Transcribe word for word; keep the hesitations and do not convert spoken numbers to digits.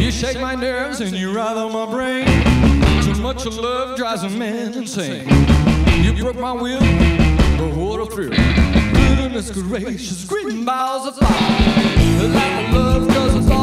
You shake my nerves and you rattle my brain. Too much of love drives a man insane. You broke my will, but what a thrill. Goodness gracious, green balls of fire. Like love doesn't